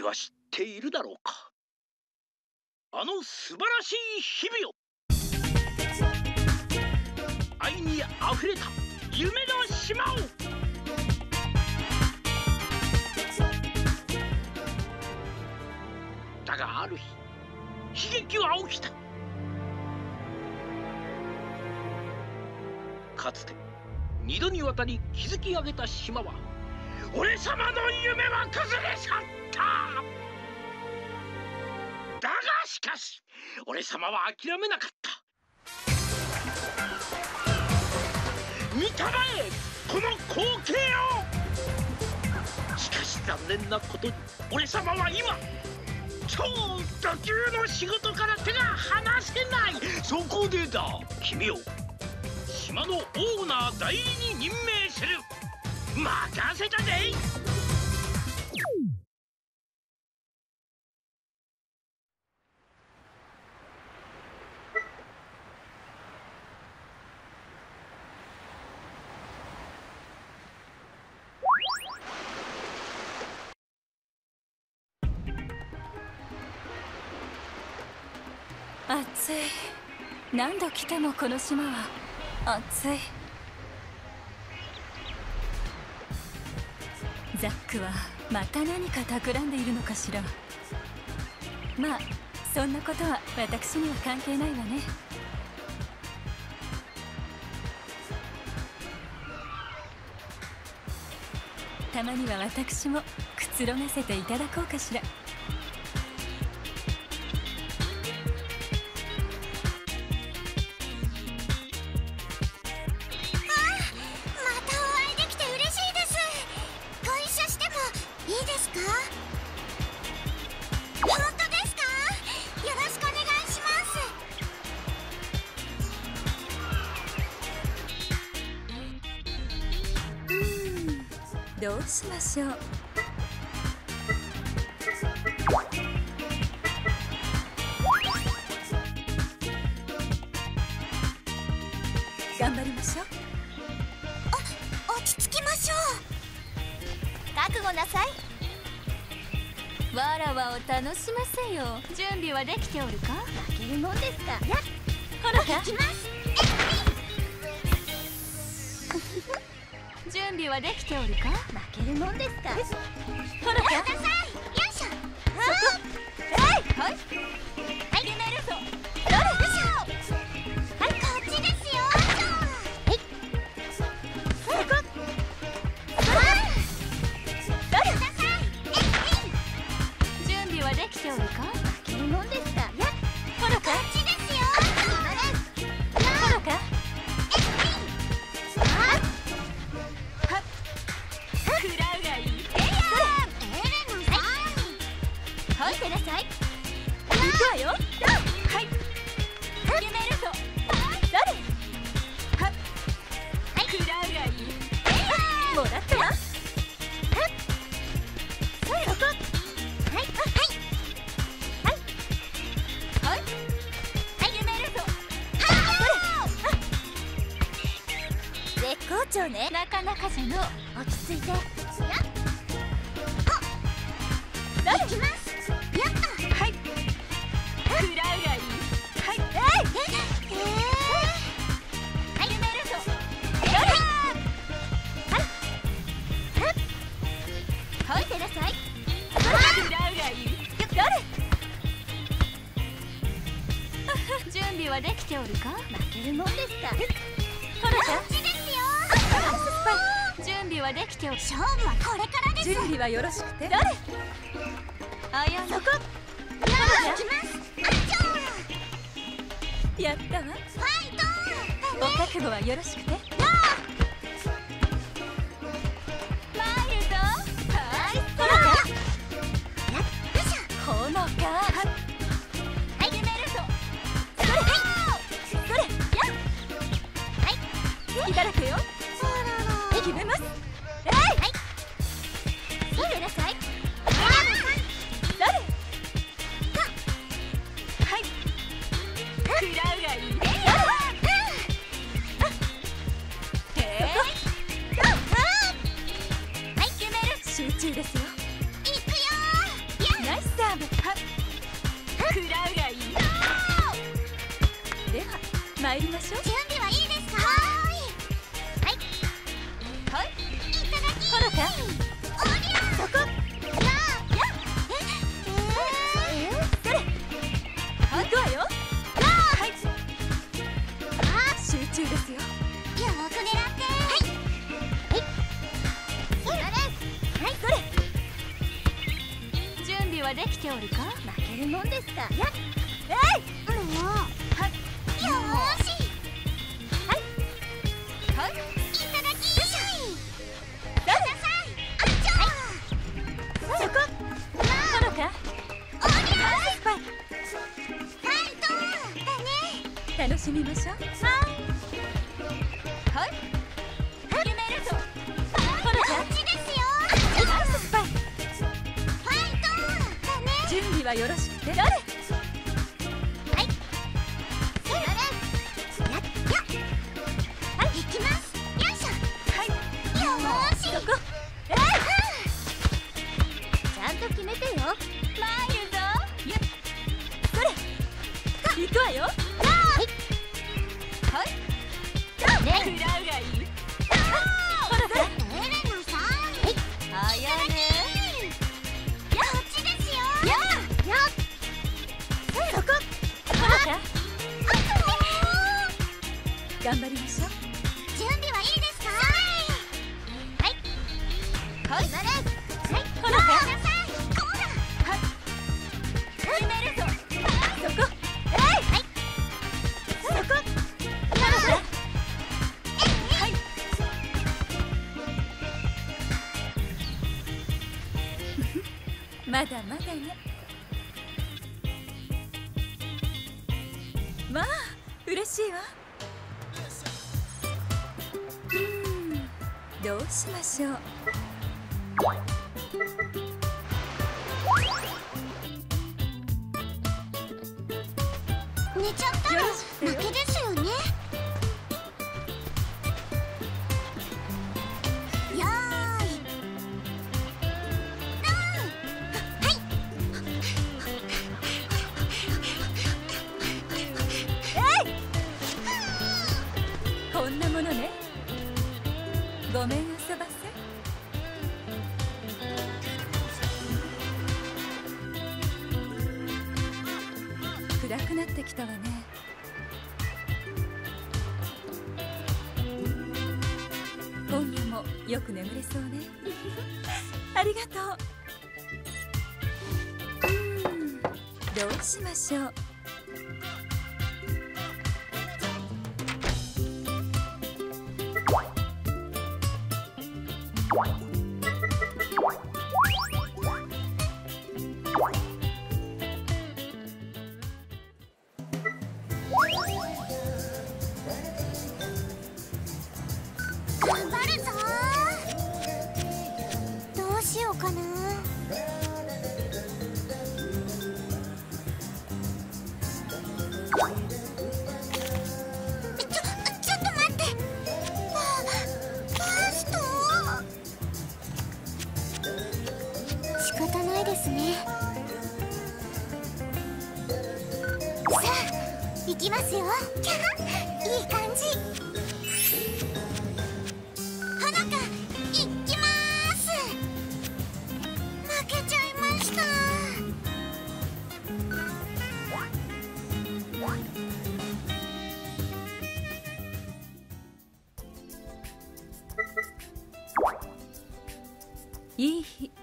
は知っているだろうか。あの素晴らしい日々を、愛にあふれた夢の島を。だがある日、悲劇は起きた。かつて2度にわたり築き上げた島は、俺様の夢は崩れ去った。だがしかし俺様は諦めなかった。見たまえこの光景を。しかし残念なことに俺様は今超ド級の仕事から手が離せない。そこでだ、君を島のオーナー代理に任命する。任せたぜ。 暑い。何度来てもこの島は暑い。ザックはまた何か企んでいるのかしら。まあそんなことは私には関係ないわね。たまには私もくつろがせていただこうかしら。どうしましょう。頑張りましょう。 落ち着きましょう。覚悟なさい。 わらわを楽しませよ。準備はできておるか。 負けるもんですか。やっほらか。 行きます。 準備はできておるか。 負けるもんですか。 ほらか。 やったさい。よいしょ。 はい。決めるぞ。 どれ。よいしょ。はい、こっちですよ。はい。そこ。やったさい。 準備はできておるか。 負けるもんですか。やっほらか。 こっちですよ。 ほらか。 見てなさい。 行くわよ。はい。決めるぞ。 どれ。 はい。食らうがいい。もらったわ。 そこ。はい。 はい。決めるぞ。 絶好調ね。 なかなかじゃの。 落ち着いて。行きます。やった。 はい。食らうがいい。はい。決めるぞ。 はい。見てなさい。 食らうがいい。準備はできておるか。 負けるもんですか。 ほらか。 こっちですよ。 準備はできておる。 勝負はこれからです。 準備はよろしくて。あやそこ。 な。 行きます。 やったわ。 ファイト。 お覚悟はよろしくて。参るぞ。はい。ほらか。ほのか。 はい。決めるぞ。 それ。 はい。 いただくよ。決めます。 はい。見てなさい。 はい。食らうがいい。 では参りましょう。 準備はいいですか？はいはい、いただき。 ほらかおりゃそこ。 それ行くわよ。はい、集中ですよ。 よーく狙って。はいはい、 それ準備はできておるか。負けるもんですか。やっもうよーし。はいはい、いただき。ください。あっちょー。 そこほらかおりゃスパイファイトだね。 楽しみましょう。はい夢るぞ。ほらかこっちですよ。 ナイススパイ。 ファイトだね。 準備はよろしくて。どれはい。それ。やっはい、行きます。よいしょ。 はいよーし。 そこちゃんと決めてよ。参るぞ。やっそれ行くわよ。はいはいね、 食らうがいい。ほらほらエレナさん。 早ね。 こっちですよ。 そこほらか頑張りましょう。 準備はいいですか？はいはい、はいほらかください。こうだ。 決めるぞ。そこはいそこほらほらはいまだまだね。まあ嬉しいわ。どうしましょう。 寝ちゃったらよろしく負けですよね。よーいはい。 こんなものね。ごめんあそばせ。暗くなってきたわね。今夜もよく眠れそうね。ありがとう。どうしましょう。 頑張るぞー。どうしようかな。ちょっと待って。ファースト。仕方ないですね。さあ行きますよ。キャー、いい感じ。ほのか行きまーす。負けちゃいました。 いい日。